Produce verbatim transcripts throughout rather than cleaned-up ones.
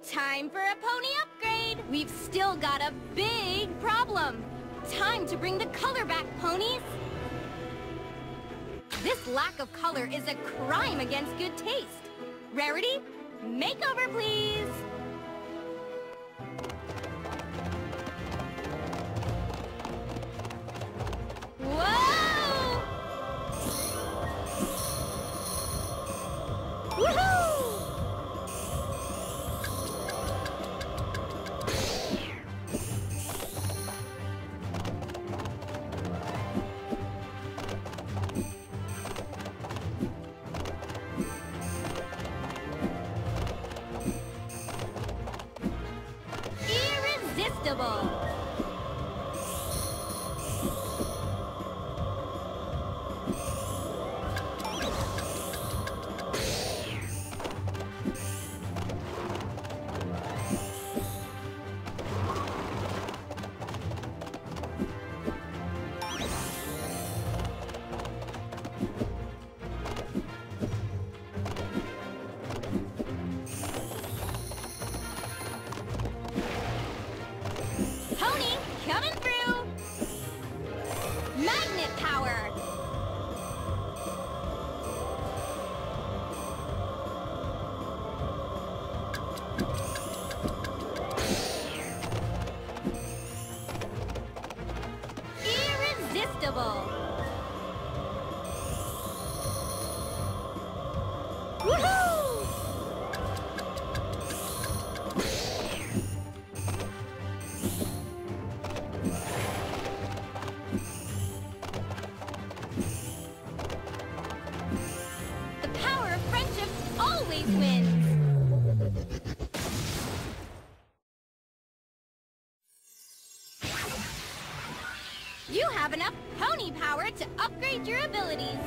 Time for a pony upgrade! We've still got a big problem! Time to bring the color back, ponies! This lack of color is a crime against good taste. Rarity, makeover please! Whoa! Woohoo! Irresistible! Pony, coming through! Magnet power! Irresistible! Woohoo! The power of friendship always wins! You have enough pony power to upgrade your abilities!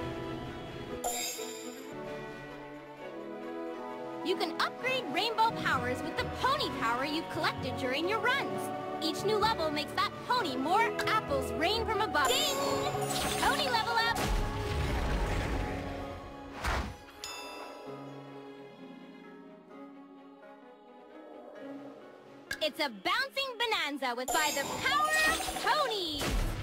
You can upgrade rainbow powers with the pony power you collected during your runs. Each new level makes that pony more apples rain from above. Ding! Pony level up! It's a bouncing bonanza with by the power of ponies!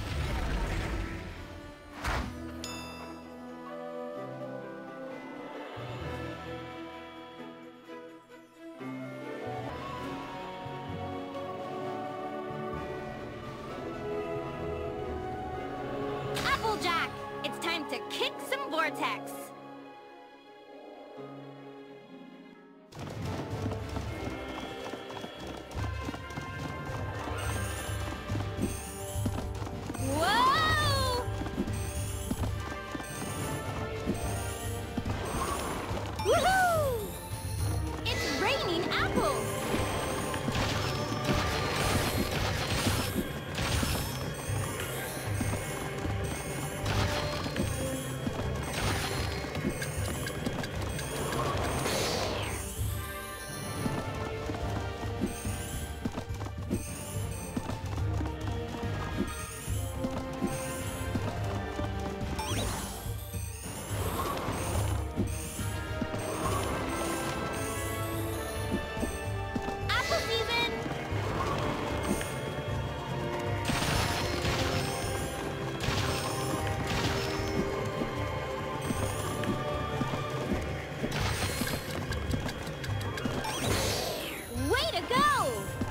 Applejack! It's time to kick some vortex! Whoa! Woohoo! It's raining apples! Apple season! Way to go!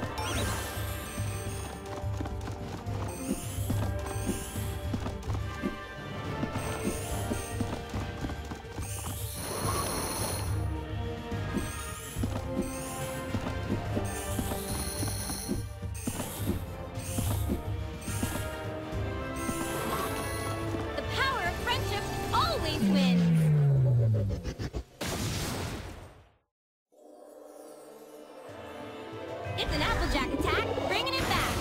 The power of friendship always wins! It's an Applejack attack, bringing it back!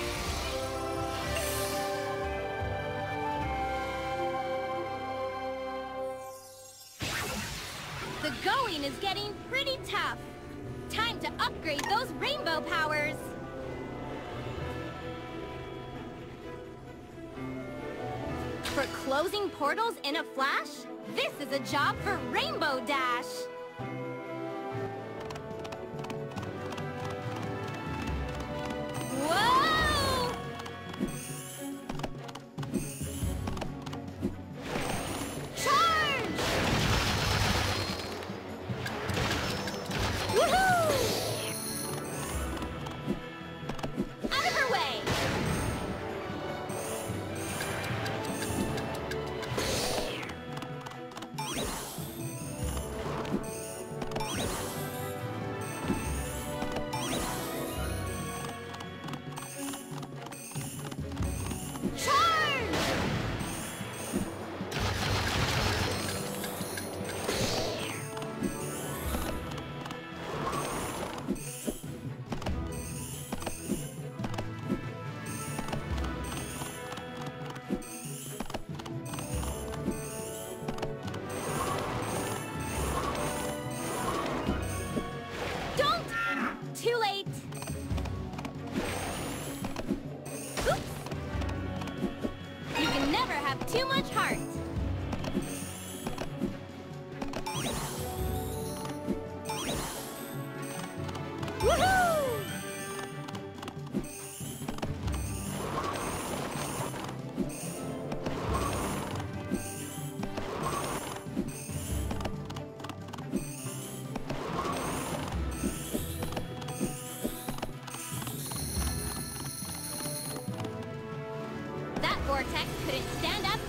The going is getting pretty tough. Time to upgrade those rainbow powers! For closing portals in a flash, this is a job for Rainbow Dash!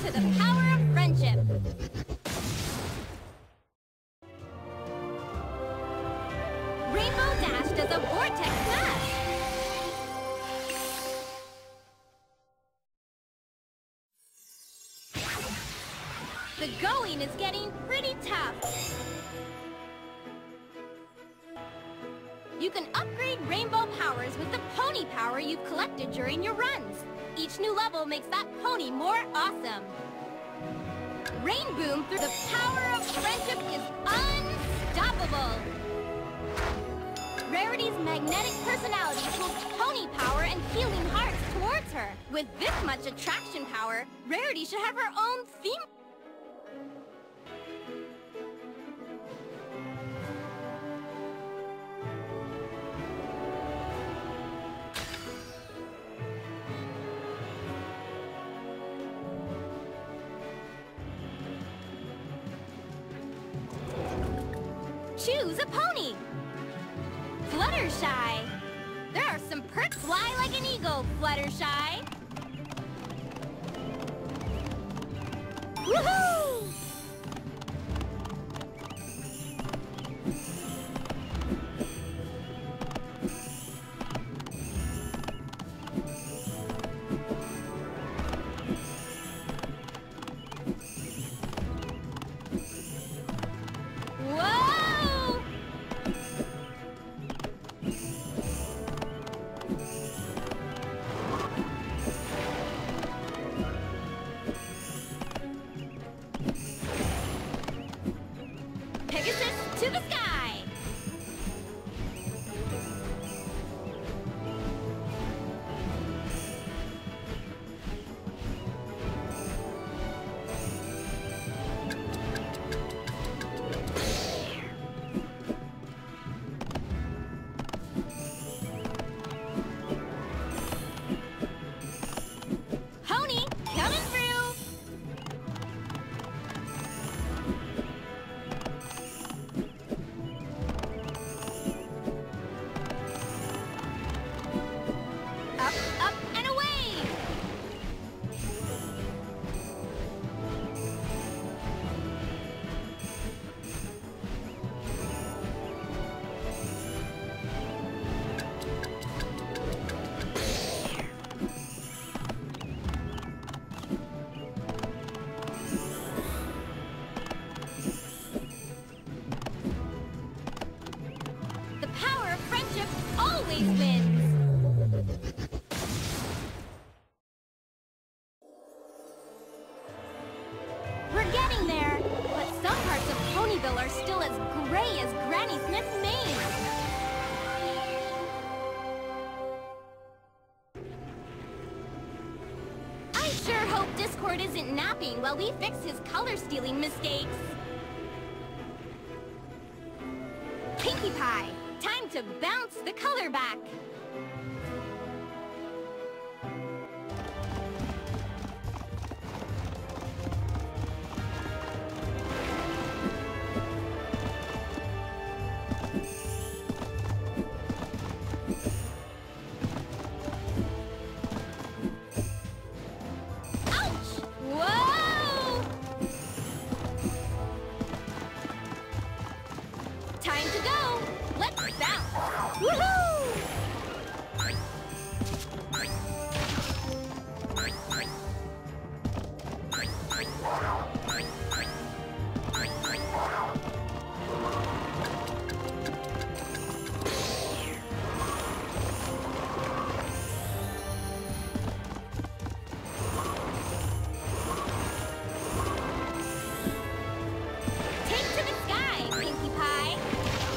to the power of friendship. Rainbow Dash does a vortex smash. The going is getting pretty tough. You can upgrade rainbow powers with the pony power you've collected during your runs. Each new level makes that pony more awesome. Rain Boom through the power of friendship is unstoppable. Rarity's magnetic personality pulls pony power and healing hearts towards her. With this much attraction power, Rarity should have her own theme. Choose a pony. Fluttershy. There are some perks. Fly like an eagle, Fluttershy. Woohoo! To the sky! Pony, coming through! Always wins. We're getting there, but some parts of Ponyville are still as gray as Granny Smith's mane. I sure hope Discord isn't napping while we fix his color-stealing mistakes. Pinkie Pie! Time to bounce the color back! Ouch! Whoa! Time to go! Let's bounce! Woohoo! Take to the sky, Pinkie Pie!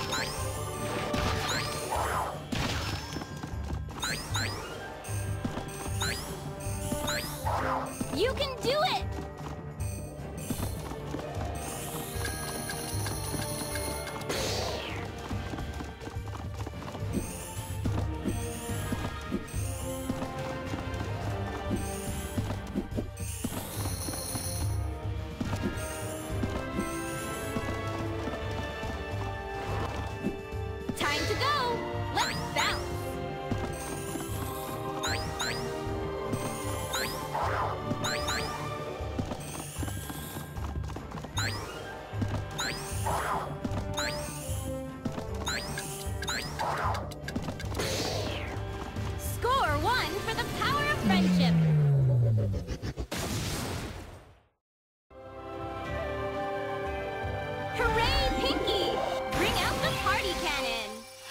Hooray, Pinky! Bring out the party cannon!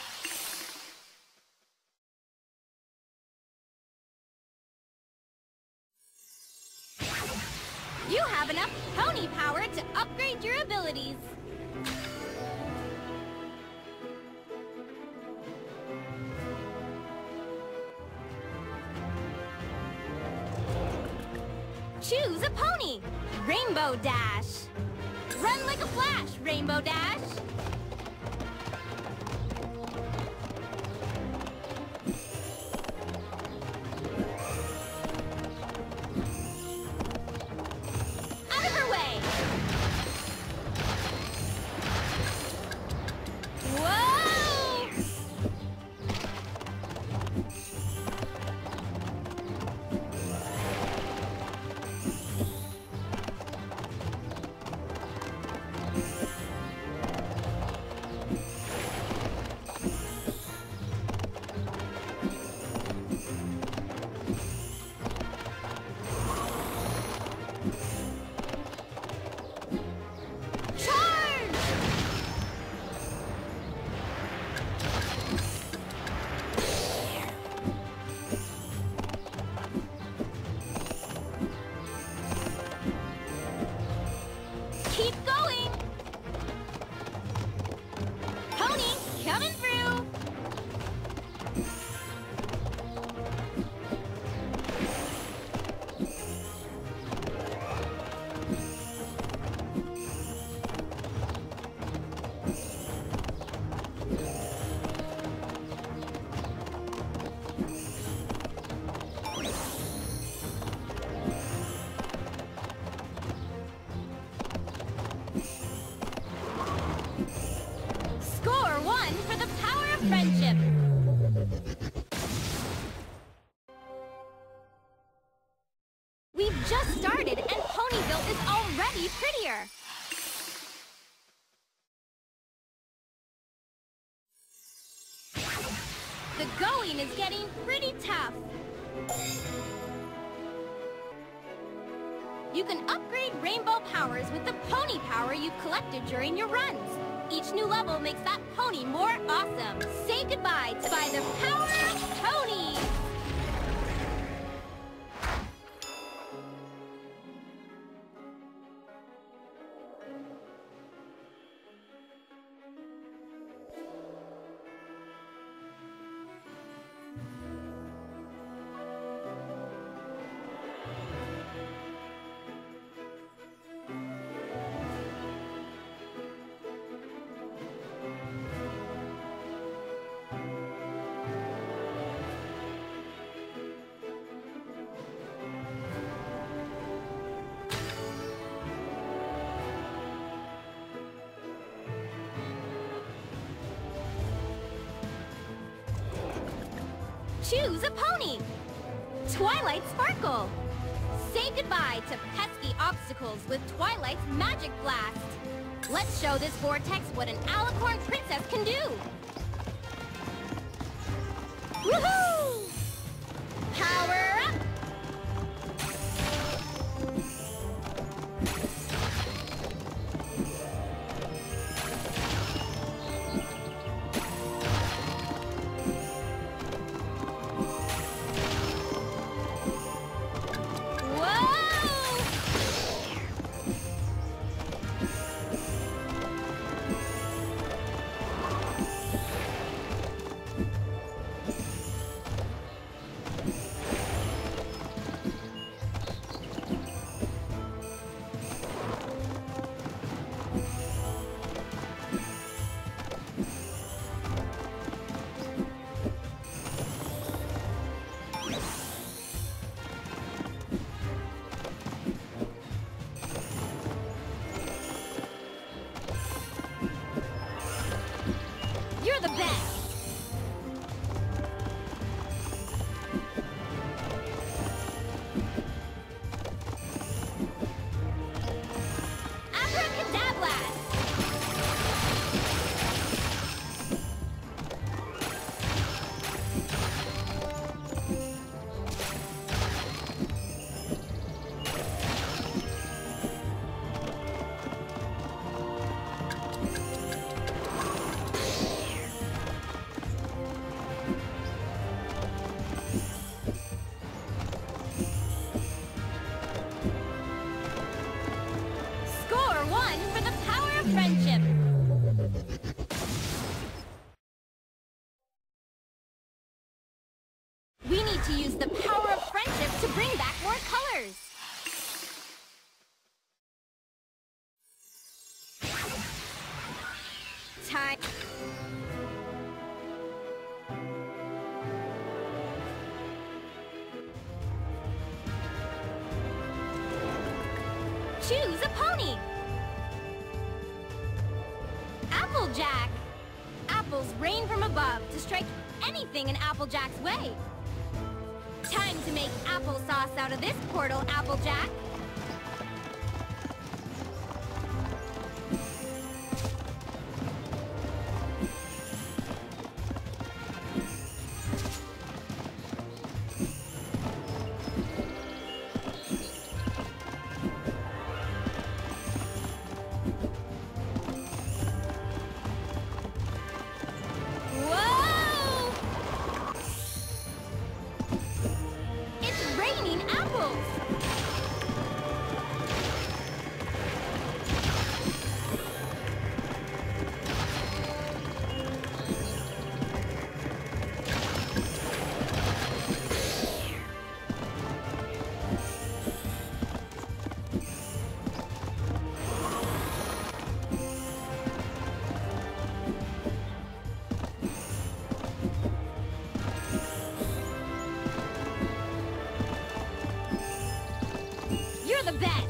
You have enough pony power to upgrade your abilities. Choose a pony. Rainbow Dash. Run like a flash, Rainbow Dash. Out of her way. Whoa! Keep going! Pony, coming through! Score one for the power of friendship! We've just started and Ponyville is already prettier! The going is getting pretty tough. You can upgrade rainbow powers with the pony power you've collected during your runs. Each new level makes that pony more awesome. Say goodbye to by the power of ponies! Choose a pony! Twilight Sparkle! Say goodbye to pesky obstacles with Twilight's Magic Blast! Let's show this vortex what an alicorn princess can do! Woohoo! Power up! of friendship. We need to use the power of friendship to bring back more colors. Time. Choose a pony. Applejack. Apples rain from above to strike anything in Applejack's way. Time to make applesauce out of this portal, Applejack. The best.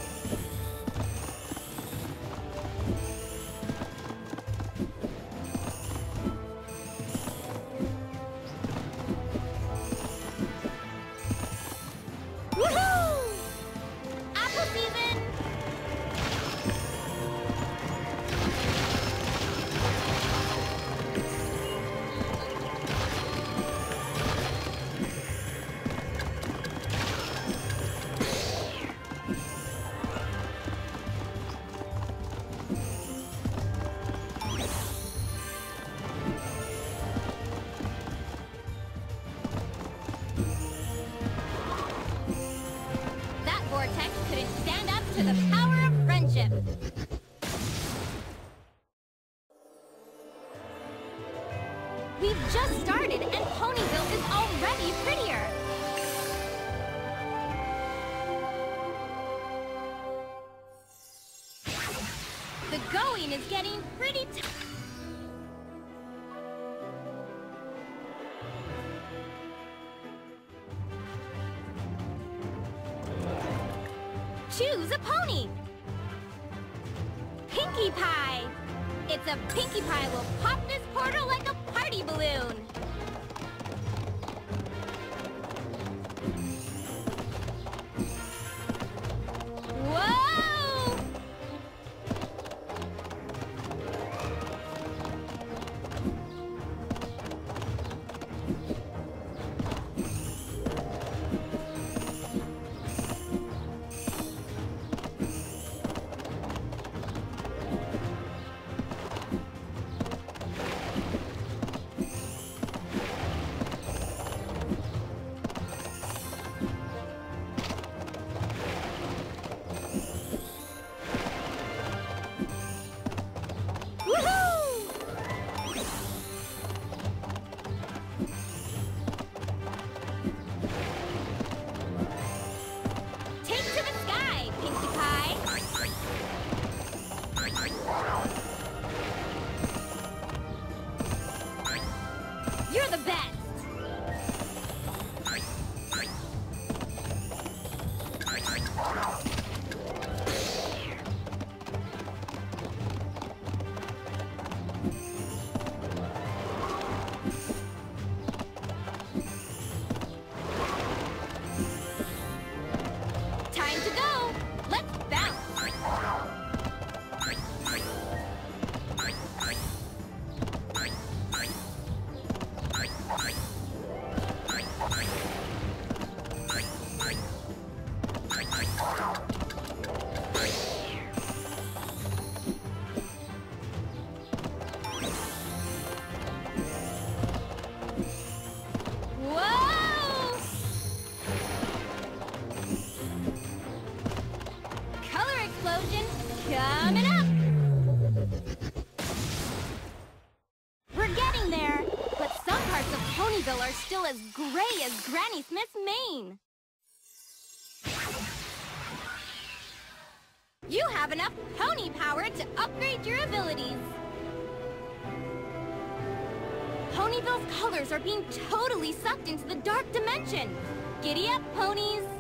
Woohoo! Apple season. Vortex couldn't stand up to the power of friendship. We've just started and Ponyville is already prettier. The going is getting pretty tough. Choose a pony. Pinkie Pie. It's a Pinkie Pie will pop this portal like a party balloon. Whoa! You're the best! Time to go! Let's bounce! Whoa! Color explosion coming up! Ponyville are still as gray as Granny Smith's mane. You have enough pony power to upgrade your abilities. Ponyville's colors are being totally sucked into the dark dimension. Giddy up, ponies!